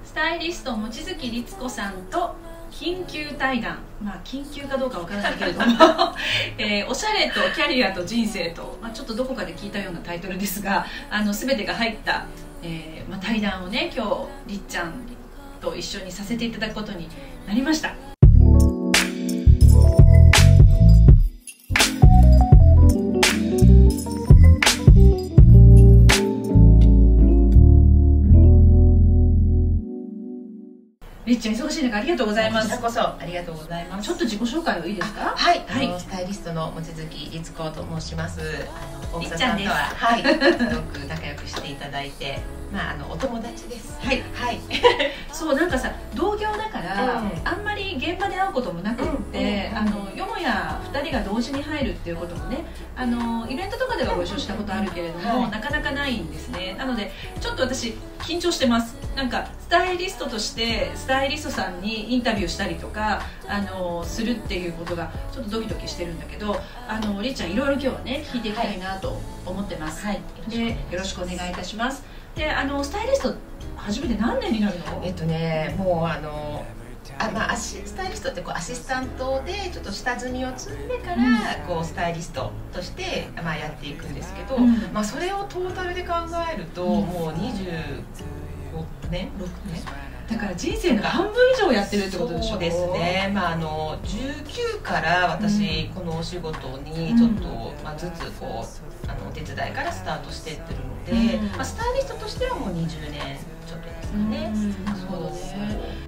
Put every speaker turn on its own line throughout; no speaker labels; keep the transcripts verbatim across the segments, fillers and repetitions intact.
スタイリスト望月律子さんと緊急対談、まあ緊急かどうかわからないけれども、えー、おしゃれとキャリアと人生と、まあ、ちょっとどこかで聞いたようなタイトルですが、あの全てが入った、えーまあ、対談をね、今日りっちゃんと一緒にさせていただくことになりました。りっちゃん忙しい中ありがとうございます。
こちらこそありがとうございます。
ちょっと自己紹介はいいですか？
はい、
はい、
あのスタイリストの望月律子と申します。あの大
りっちゃんです。
草さんとははい、すごく仲良くしていただいて、まああのお友達です。
はいはい。そう、なんかさ、同業だから、うん、あんまり現場で会うこともなくって、あのよもやふたりが同時に入るっていうこともね、あのイベントとかではご一緒したことあるけれども、はい、なかなかないんですね。なのでちょっと私緊張してます。なんかスタイリストとしてスタイリストさんにインタビューしたりとかあのするっていうことがちょっとドキドキしてるんだけど、あのりっちゃんいろいろ今日はね聞いていきたいなと思ってます。はい、でよろしくお願いいたします。で、あのスタイリスト初めて何年になるの？
えっとね、もうあのあ、まあ、アシスタイリストってこうアシスタントでちょっと下積みを積んでから、うん、こうスタイリストとして、まあ、やっていくんですけど、うん、まあ、それをトータルで考えると、うん、もうにじゅうごねんろくねん
だから人生の半分以上やってるってことでしょ。
そうですね、まあ、あのじゅうきゅうから私、うん、このお仕事にちょっと、まあ、ずつこうあのお手伝いからスタートしていってるので、うん、まあ、スタイリストとしてはもうにじゅうねんちょっとですかね。うん、そうですね。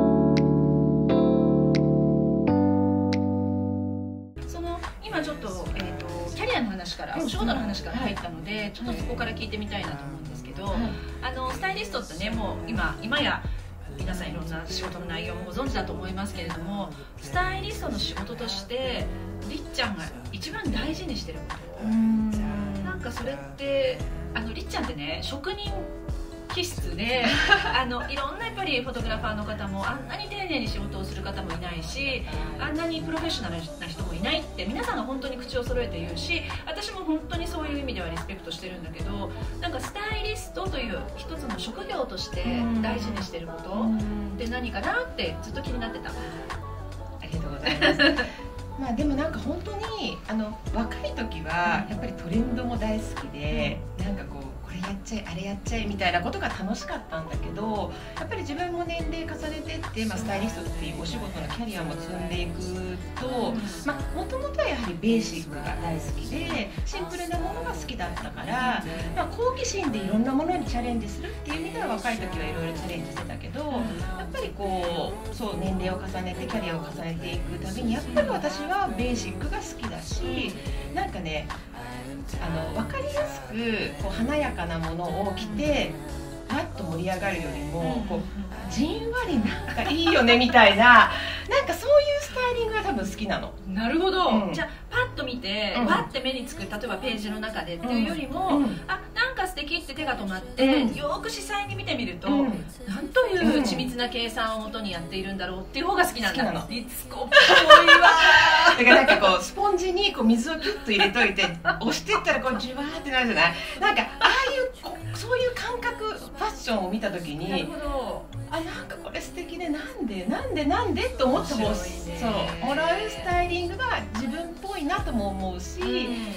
今ちょっと、えーと、キャリアの話から、お仕事の話から入ったので、はい、ちょっとそこから聞いてみたいなと思うんですけど、はい、あのスタイリストってね、もう今今や皆さんいろんな仕事の内容もご存知だと思いますけれども、スタイリストの仕事としてりっちゃんが一番大事にしてること、なんかそれってあのりっちゃんってね、職人気質であのいろんなやっぱりフォトグラファーの方もあんなに丁寧に仕事をする方もいないし、あんなにプロフェッショナルな人もいないって皆さんが本当に口を揃えて言うし、私も本当にそういう意味ではリスペクトしてるんだけど、なんかスタイリストという一つの職業として大事にしてることって何かなってずっと気になってた。あ
りがとうございますまあでもなんか本当にあの若い時はやっぱりトレンドも大好きで、うん、なんかこうこれやっちゃえあれやっちゃえみたいなことが楽しかったんだけど、やっぱり自分も年齢重ねてって、まあ、スタイリストっていうお仕事のキャリアも積んでいくと、もともとはやはりベーシックが大好きでシンプルなものが好きだったから、まあ、好奇心でいろんなものにチャレンジするっていう意味では若い時はいろいろチャレンジしてたけど、やっぱりこうそう年齢を重ねてキャリアを重ねていくたびにやっぱり私はベーシックが好きだし、なんかねあの分かりやすくこう華やかなものを着てパッと盛り上がるよりもこうじんわりなんかいいよねみたいななんかそういうスタイリングが多分好きなの。
なるほど、うん、じゃあパッと見て、うん、パッて目につく例えばページの中でっていうよりも、うん、あなんか素敵って手が止まって、うん、よく視細に見てみると、うん、なんという緻密な計算をもとにやっているんだろうっていう方が好きなんだ。リツコっぽいわ
だからなんかこうスポンジにこう水をキュッと入れといて押していったらこうジュワーってなるじゃない。なんかああいうこそういう感覚ファッションを見た時に、なるほど、あなんかこれ素敵でなんでなんでなんでって思ってほしい、そうもらうスタイリングが自分っぽいなとも思うし、うん、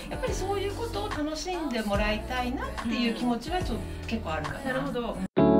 やっぱりそういうことを楽しんでもらいたいなっていう気持ちはちょっと結構あるかな。
なるほど。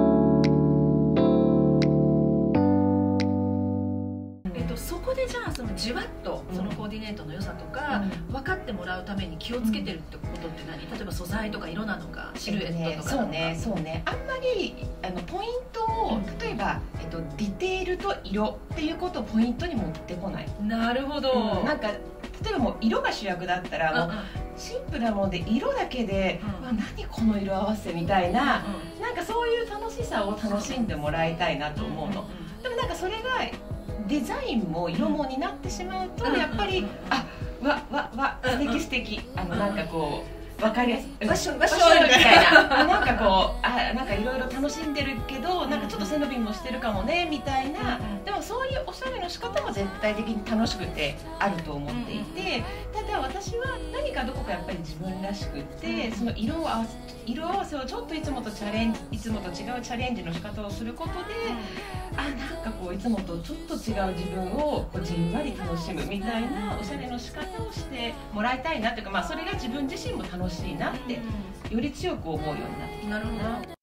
そこでじゃあそのじわっとそのコーディネートの良さとか分かってもらうために気をつけてるってことって何？例えば素材とか色なのかシルエットとか、
そうねそうね、あんまりあのポイントを例えば、えっと、ディテールと色っていうことをポイントに持ってこない。
なるほど、
うん、なんか例えばもう色が主役だったらもうシンプルなもので色だけで、うん、何この色合わせみたいな、うん、なんかそういう楽しさを楽しんでもらいたいなと思うの。でもなんかそれがデザインも色もになってしまうとやっぱりあわわわ素敵素敵あのなんかこう分かりやすい
ワッショイ
ワッショイみたいななんかこうあなんかいろいろ楽しんでるけどなんかちょっと背伸びもしてるかもねみたいな、でもそういうおしゃれの仕方も絶対的に楽しくてあると思っていて、ただ私は何かどこかやっぱり自分らしくってその色を合わせ色合わせをちょっといつもとチャレンジいつもと違うチャレンジの仕方をすることで、あなんかこういつもとちょっと違う自分をこうじんわり楽しむみたいなおしゃれの仕方をしてもらいたいなというか、まあ、それが自分自身も楽しいなってより強く思うようになってきた。
なるほど。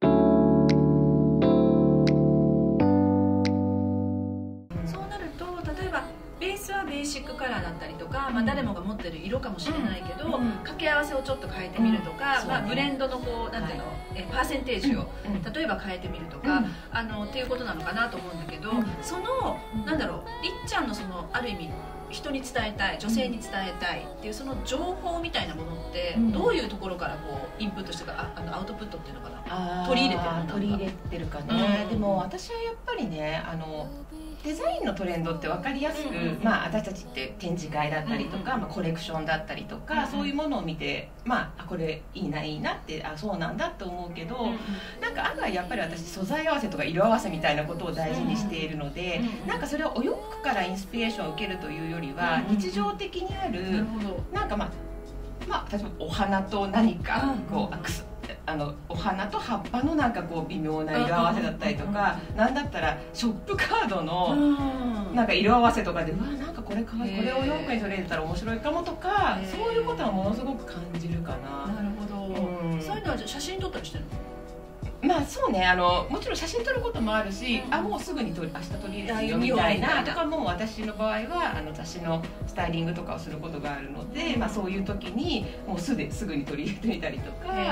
そうなると例えばベースはベーシックカラーだったりとか、まあ、誰もが持ってる色かもしれないけど、うん、掛け合わせをちょっと変えてみるとか、うんまあ、ブレンドのこうなんていうの、はい、えパーセンテージを、うん、例えば変えてみるとか、うん、あのっていうことなのかなと思うんだけど、うん、そのなんだろうりっちゃんのそのある意味人に伝えたい女性に伝えたいっていうその情報みたいなものってどういうところからこうインプットしてかああのアウトプットっていうのかな取り入れてるのか
取り入れてるかね、うん、でも私はやっぱりねあのデザインのトレンドって分かりやすく、うんうんまあ、私たちって展示会だったりとか、うんうんまあ、コレクションだったりとか、うんうん、そういうものを見て、まあ、あこれいいないいなってあそうなんだって思うけど、うんうん、なんか案外やっぱり私素材合わせとか色合わせみたいなことを大事にしているので、うんうん、なんかそれはお洋服からインスピレーションを受けるというよりは、うんうん、日常的にある、うん、なんかまあ、まあ、例えばお花と何かこうアクセあのお花と葉っぱのなんかこう微妙な色合わせだったりとか、なんだったらショップカードのなんか色合わせとかでうわなんかこれかわいいこれを洋服に取り入れたら面白いかもとか、そういうことはものすごく感じるかな。
なるほど、うん、そういうのは写真撮ったりしてるの？
まあそうねあのもちろん写真撮ることもあるし、うん、あもうすぐに撮り明日撮り入れるよみたいなとかも私の場合はあの雑誌のスタイリングとかをすることがあるので、うんまあ、そういう時にもうすですぐに取り入れてみたりとか。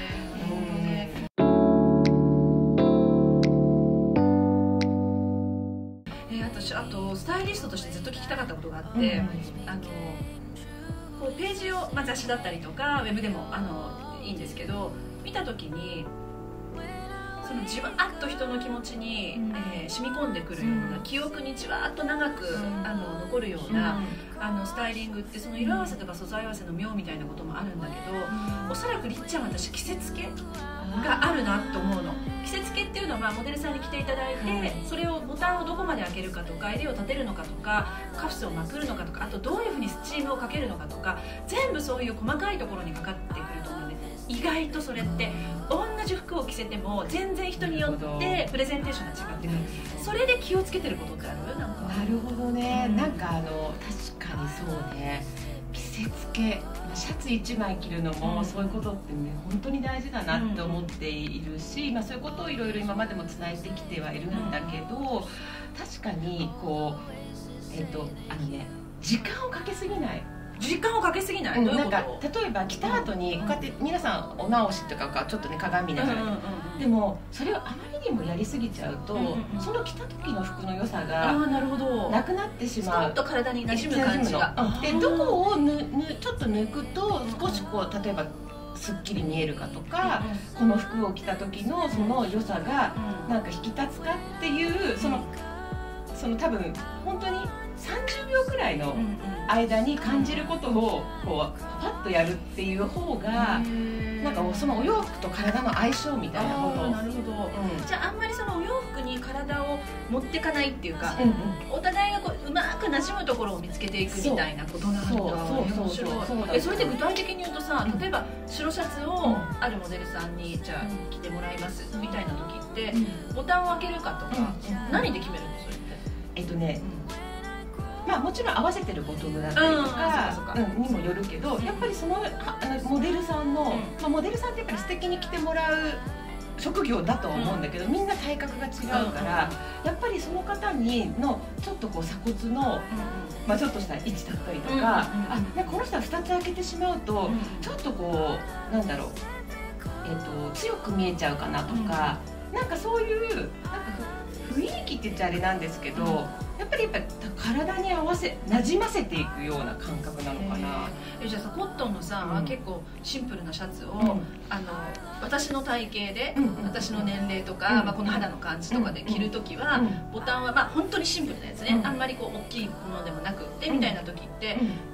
あとスタイリストとしてずっと聞きたかったことがあって、うん、あのこうページを、まあ、雑誌だったりとかウェブでもあのいいんですけど見た時にそのじわっと人の気持ちに、うんえー、染み込んでくるような、うん、記憶にじわっと長く、うん、あの残るような、うん、あのスタイリングってその色合わせとか素材合わせの妙みたいなこともあるんだけど、うん、おそらくりっちゃんは私季節系があるなと思うの。季節系っていうのはモデルさんに来ていただいて、はい、それをボタンをどこまで開けるかとか襟を立てるのかとかカフスをまくるのかとかあとどういうふうにスチームをかけるのかとか全部そういう細かいところにかかってくると思うので、意外とそれって同じ服を着せても全然人によってプレゼンテーションが違ってくる。それで気をつけてることってある？なんか
なるほどね、うん、なんかあの確かにそうね、季節系シャツいちまい着るのもそういうことってね本当に大事だなって思っているし、まあ、そういうことをいろいろ今までも伝えてきてはいるんだけど、確かにこうえっとあのね時間をかけすぎない
時間をかけすぎない、うん、どういうこと？
なんか例えば着た後にこうやって皆さんお直しとかちょっとね鏡見ながら、うんうんうん、でもそれをあまりにもやりすぎちゃうと、うんうん、その着た時の服の良さがなくなってしまう。
ストンと体に馴染む感じが、
うん、でどこをぬぬちょっと抜くと少しこう例えばすっきり見えるかとか、うん、この服を着た時のその良さがなんか引き立つかっていうそのその多分本当にさんじゅうびょうくらいの間に感じることをこうパッとやるっていう方がなんかそのお洋服と体の相性みたいなことを。
なるほど、うん、じゃああんまりそのお洋服に体を持ってかないっていうか、うんうん、お互いがこううまく馴染むところを見つけていくみたいなことなんだ。面白い。えそれで具体的に言うとさ、例えば白シャツをあるモデルさんにじゃあ着てもらいますみたいな時ってボタンを開けるかとか何で決めるの？それって
えっとね、まあ、もちろん合わせてるボトムだったりとか、うん、にもよるけど、やっぱりそのあのモデルさんの、うんまあ、モデルさんってやっぱり素敵に着てもらう職業だとは思うんだけど、うん、みんな体格が違うから、うん、やっぱりその方にのちょっとこう鎖骨の、うんまあ、ちょっとした位置だったりとか、うん、あこの人はふたつ開けてしまうと、うん、ちょっとこうなんだろう、えーと、強く見えちゃうかなとか、うん、なんかそういうなんか雰囲気って言っちゃあれなんですけど、うんやっぱりやっぱ体に合わせなじませていくような感覚なのかな。
えじゃあさコットンのさ、うん、結構シンプルなシャツを、うん、あの私の体型で、うん、私の年齢とか、うんまあ、この肌の感じとかで着るときは、うん、ボタンはまあ本当にシンプルなやつね、うん、あんまりこう大きいものでもなくて、みたいな時って、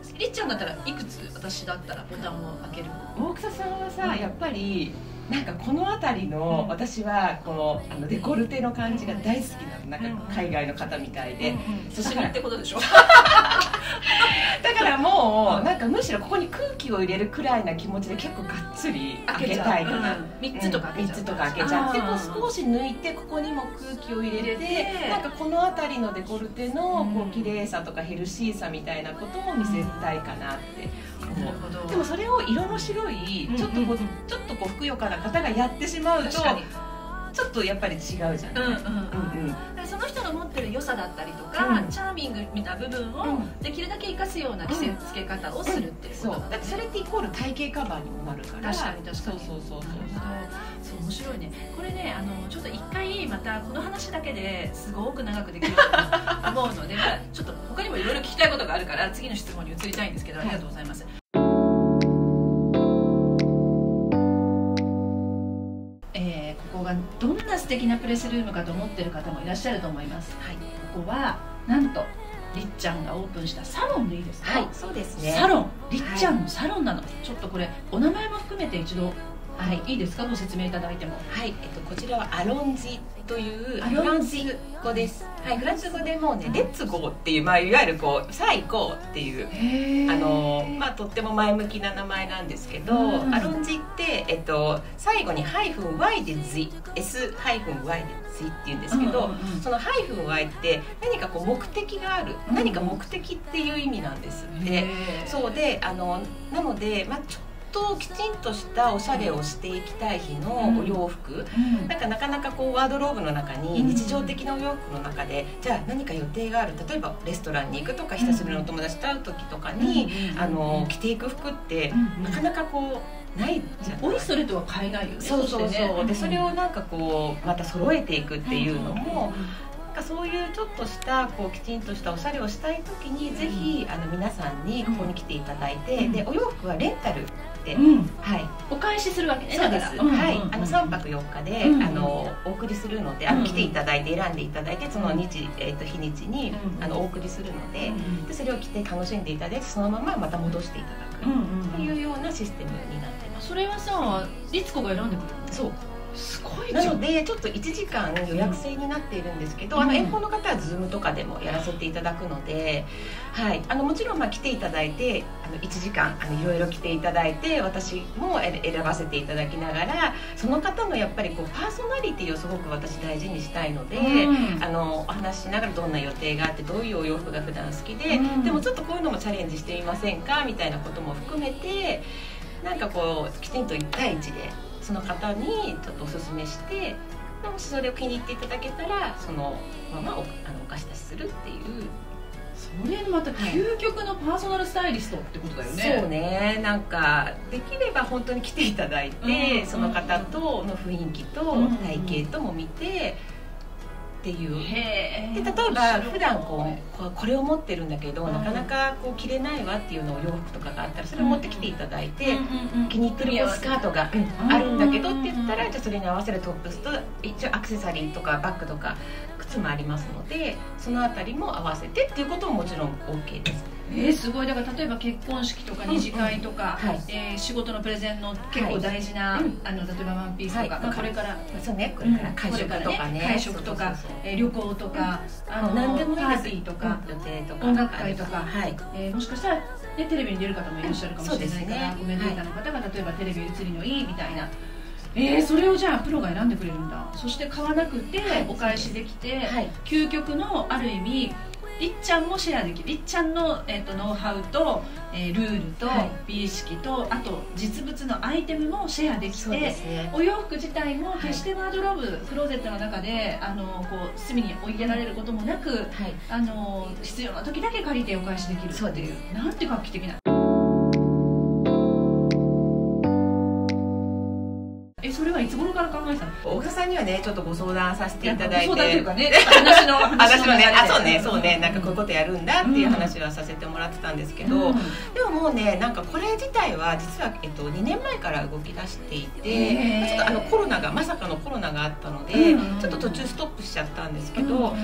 りっちゃんだったらいくつ、私だったらボタンを開ける？
大草さんはさ、やっぱりなんかこの辺りの、うん、私はこのあのデコルテの感じが大好きなの、なんか海外の方みたいで、
寿司ってことでしょ
だからもうなんかむしろここに空気を入れるくらいな気持ちで結構がっつり開けたいかな。
みっつとか開けちゃう、
みっつとか開けちゃってこう少し抜いてここにも空気を入れて、なんかこの辺りのデコルテのこう綺麗さとかヘルシーさみたいなことも見せたいかなって思う。でもそれを色の白いちょっとこうちょっとこうふくよかな方がやってしまうとちょっとやっぱり違うじゃない。
その人の持ってる良さだったりとか、うん、チャーミングな部分をできるだけ生かすような着せ付け方をするっていうこと、
うんうん、そうだってそれってイコール体型カバーにもなるから。
確かに確かに。そうそうそうそう。そう面白いね。これね、あのちょっと一回またこの話だけですごく長くできると思うので、まあ、ちょっと他にもいろいろ聞きたいことがあるから次の質問に移りたいんですけど、ありがとうございます。はい、どんな素敵なプレスルームかと思ってる方もいらっしゃると思います。はい、ここはなんとりっちゃんがオープンしたサロンでいいですか？
はい、そうですね。
サロン、りっちゃんのサロンなの。はい、ちょっとこれお名前も含めて一度、はい、いいですか？ご説明いただいても。
はい、えっとこちらはアロンジというフランス語です。はい、フランス語でもうね、レッツゴーっていう、まあいわゆるこうさあ行こうっていうあのまあとっても前向きな名前なんですけど、アロンジってえっと最後にハイフン Y で Z、S ハイフン Y で Z っていうんですけど、そのハイフン Y って何かこう目的がある、何か目的っていう意味なんですって。そうで、あのなのでまあちょっとときちんとしたおしゃれをしていきたい日のお洋服、うん、なんかなかなかこうワードローブの中に日常的なお洋服の中で、うん、じゃあ何か予定がある、例えばレストランに行くとか久しぶりのお友達と会う時とかに、うん、あの着ていく服って、うん、なかなかこうないじゃない。
おいそれとは買えないよね。
そうそうそう、ね、でそれをなんかこうまた揃えていくっていうのも、そういうちょっとしたこうきちんとしたおしゃれをしたい時に、ぜひあの皆さんにここに来ていただいて、うん、でお洋服はレンタルで、うん、はい、
お返しするわけね。
そうです。はい、あのさんぱくよっかで、うん、あのお送りするので、あの来ていただいて選んでいただいて、その日、えー、と日にちに、うん、あのお送りするので、うん、でそれを着て楽しんでいただいて、そのまままた戻していただくっていうようなシステムになってます。
それはさ、律子が選んでくれるの？
そう。
すごい。
なのでちょっといちじかん予約制になっているんですけど、うん、あの遠方の方は Zoom とかでもやらせていただくので、はい、あのもちろんまあ来ていただいて、あのいちじかんあのいろいろ来ていただいて、私も選ばせていただきながら、その方のやっぱりこうパーソナリティをすごく私大事にしたいので、うん、あのお話ししながらどんな予定があって、どういうお洋服が普段好きで、うん、でもちょっとこういうのもチャレンジしてみませんかみたいなことも含めて、なんかこうきちんといち対いちでその方にちょっとおすすめして、もしそれを気に入っていただけたらそのまま お, あのお貸し出しするっていう。
それまた究極のパーソナルスタイリストってことだよね。
そうね、なんかできれば本当に来ていただいて、うん、その方との雰囲気と体型とも見て、っていう。で例えば普段こうこれを持ってるんだけど、うん、なかなかこう着れないわっていうのを洋服とかがあったら、それを持ってきていただいて、うん、気に入ってるスカートが、うん、あるんだけどって言ったら、じゃあそれに合わせるトップスと一応アクセサリーとかバッグとか靴もありますので、そのあたりも合わせてっていうことももちろん OK です。
えー、すごい。だから例えば結婚式とか二次会とか、うんうん、はい、えー、仕事のプレゼンの結構大事な、はい、あの例えばワンピースとか、はい、まあ、これから
そうね、これから会食とかね、
会食とか旅行とか、うん、あの何でもパーティーとか、うん、予定とか音楽会とか、はい、えー、もしかしたら、ね、テレビに出る方もいらっしゃるかもしれないから、うん、ね、コメンテーターの方が例えばテレビ映りのいいみたいな。えー、それをじゃあプロが選んでくれるんだ。そして買わなくてお返しできて、はい、究極のある意味りっちゃんもシェアできる、りっちゃんの、えー、とノウハウと、えー、ルールと、はい、美意識と、あと実物のアイテムもシェアできて、ね、お洋服自体も決してワードローブ、はい、クローゼットの中であのこう隅に置いてられることもなく、はい、あの必要な時だけ借りてお返しできるっていう、なんて画期的な。え、それはいつ頃から考えたの？
大草さんにはね、ちょっとご相談させていただいて、
ご相談というかね、話の
話のね、あ、そうね、そうね、なんかこういうことやるんだっていう話はさせてもらってたんですけど、うん、でももうね、なんかこれ自体は実は、えっと、にねんまえから動き出していて、ちょっとあのコロナがまさかのコロナがあったので、うん、ちょっと途中ストップしちゃったんですけど、うん、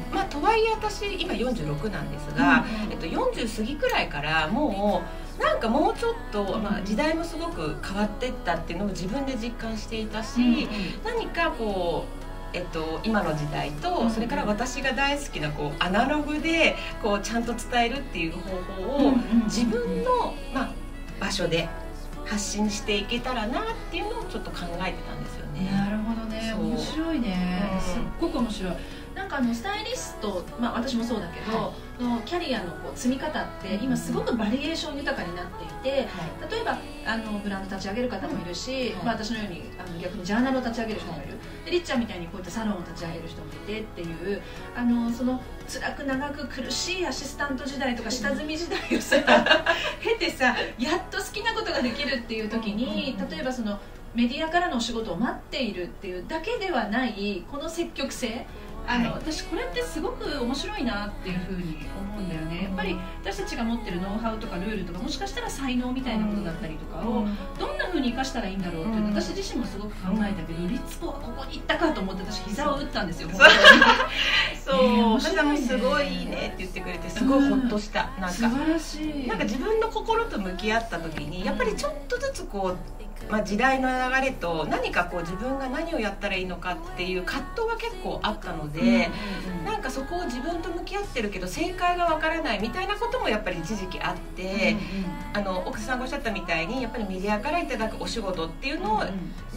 まあとはいえ私今よんじゅうろくなんですが、うん、えっと、よんじゅう過ぎくらいからもうなんかもうちょっと、まあ、時代もすごく変わっていったっていうのを自分で実感していたし、うん、何かこうえっと、今の時代とそれから私が大好きなこうアナログでこうちゃんと伝えるっていう方法を自分の、まあ、場所で発信していけたらなっていうのをちょっと考えてたんですよね。
なるほどね、面白いね、うん、すっごく面白い。なんかあのスタイリスト、まあ、私もそうだけど、はい、のキャリアのこう積み方って今すごくバリエーション豊かになっていて、はい、例えばあのブランド立ち上げる方もいるし、はい、まあ、私のようにあの逆にジャーナルを立ち上げる人もいる、でりっちゃんみたいにこういったサロンを立ち上げる人もいてっていう、あのその辛く長く苦しいアシスタント時代とか下積み時代をさ経てさ、やっと好きなことができるっていう時に、例えばそのメディアからのお仕事を待っているっていうだけではないこの積極性、あの、はい、私これってすごく面白いなっていうふうに思うんだよね。やっぱり私たちが持ってるノウハウとかルールとか、もしかしたら才能みたいなことだったりとかをどんなふうに生かしたらいいんだろうっていうのを私自身もすごく考えたけど、リツコはここに行ったかと思って私膝を打ったんですよ。
そう、さんもすごいいいねって言ってくれてすごいホッとした、うん、なんか
素晴らしい。
なんか自分の心と向き合った時にやっぱりちょっとずつこう、まあ、時代の流れと何かこう自分が何をやったらいいのかっていう葛藤が結構あったので、うんうんうん、なんかそこを自分と向き合ってるけど正解がわからないみたいなこともやっぱり一時期あって、うんうん、あの奥さんがおっしゃったみたいにやっぱりメディアからいただくお仕事っていうのを、うんうん、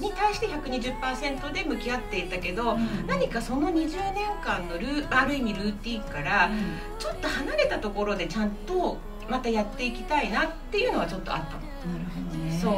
に対して ひゃくにじゅっパーセント で向き合っていたけど、うん、何かそのにじゅうねんかんのルある意味ルーティンからちょっと離れたところでちゃんとまたやっていきたいなっていうのはちょっとあったの。
なるほどね。
そう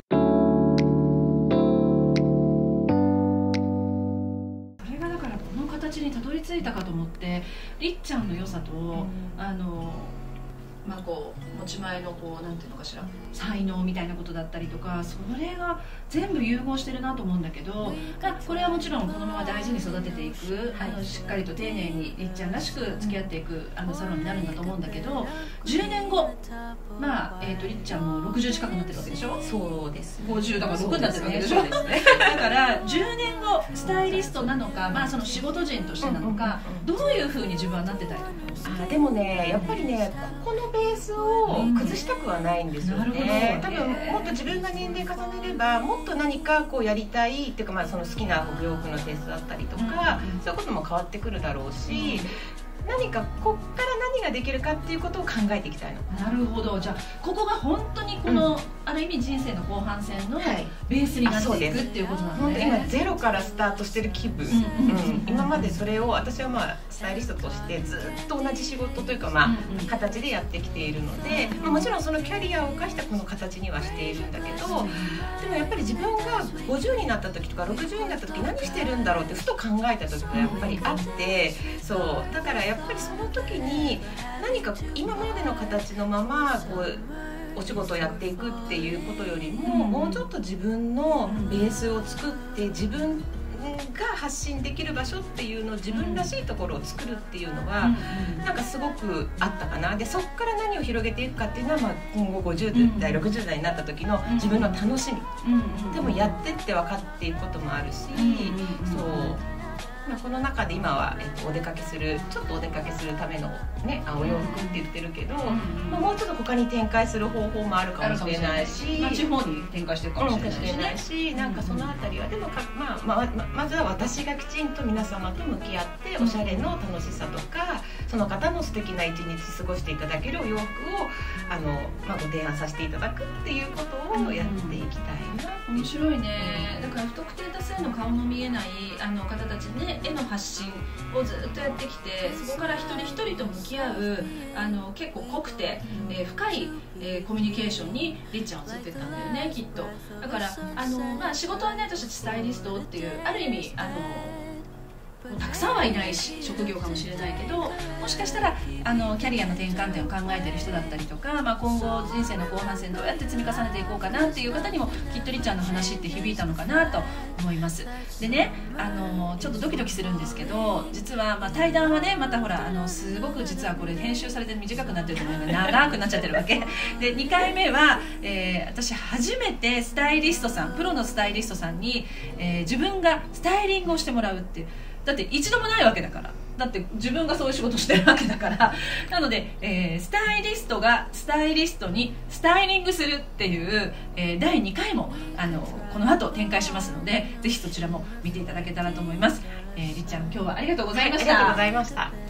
にたどり着いたかと思って、りっちゃんの良さと、うん、あのまあこう持ち前のこうなんていうのかしら才能みたいなことだったりとか、それが全部融合してるなと思うんだけど、まあ、これはもちろんこのまま大事に育てていく、あのしっかりと丁寧にりっちゃんらしく付き合っていくあのサロンになるんだと思うんだけど、じゅうねんご、まあ、えーとりっちゃんもろくじゅう近くなってるわけでしょ。
そうです、
ごじゅうだからろくになってるわけでしょ。そうですね。だからじゅうねんごスタイリストなのか、まあ、その仕事人としてなのか、どういうふうに自分はなってたいと思うんですか。
あでもね、やっぱりね、ここのベースを崩したくはないんですよね、うん、多分もっと自分が年齢重ねればもっと何かこうやりたいっていうか、まあ、その好きなお洋服のテイストだったりとか、うん、そういうことも変わってくるだろうし、うん、何かこっから何ができるかっていうことを考えていきたいの。
なるほど。じゃあここが本当にこの、うん、ある意味人生の後半戦のベースになっていくっていうことなんで、
今ゼロからスタートしてる気分、今までそれを私はまあスタイリストとしてずっと同じ仕事というか、まあ、うんうん、形でやってきているので、まあ、もちろんそのキャリアを生かしたこの形にはしているんだけど、でもやっぱり自分がごじゅうになった時とかろくじゅうになった時何してるんだろうってふと考えた時がやっぱりあって、そうだからやっぱりその時に何か今までの形のままこうお仕事をやっていくっていうことよりも、うん、もうちょっと自分のベースを作って自分が発信できる場所っていうのを自分らしいところを作るっていうのは、うん、なんかすごくあったかな。でそこから何を広げていくかっていうのは、まあ、今後ごじゅうだい、ろくじゅうだいになった時の自分の楽しみ、うん、でもやってって分かっていくこともあるし、うん、そうまあ、この中で今は、えっと、お出かけするちょっとお出かけするための、ね、お洋服って言ってるけど、うんまあ、もうちょっと他に展開する方法もあるかもしれないし、
まあ、地方に展開してるかもしれないし、ね、
ないしなんかそのあたりはでもか、まあまあ、まずは私がきちんと皆様と向き合っておしゃれの楽しさとかその方の素敵な一日過ごしていただけるお洋服をあの、まあ、ご提案させていただくっていうことをやっていきたいな、
うん、面白いね。だから不特定多数の顔の見えないあの方たちねへの発信をずっとやってきて、そこから一人一人と向き合うあの結構濃くて、えー、深い、えー、コミュニケーションにりっちゃんはついてったんだよねきっと。だからあの、まあ、仕事はね私たちスタイリストっていうある意味あのたくさんはいないし職業かもしれないけど、もしかしたらあのキャリアの転換点を考えてる人だったりとか、まあ、今後人生の後半戦どうやって積み重ねていこうかなっていう方にもきっとりっちゃんの話って響いたのかなと思います。でねあのちょっとドキドキするんですけど、実は、まあ、対談はねまたほらあのすごく実はこれ編集されて短くなってると思うので長くなっちゃってるわけでにかいめは、えー、私初めてスタイリストさんプロのスタイリストさんに、えー、自分がスタイリングをしてもらうっていう。だって一度もないわけだからだって自分がそういう仕事してるわけだからなので、えー、スタイリストがスタイリストにスタイリングするっていう、えー、だいにかいもあのこの後展開しますので、ぜひそちらも見ていただけたらと思います。えー、りっちゃん今日はありがとうございました。
はい、ありがとうございました。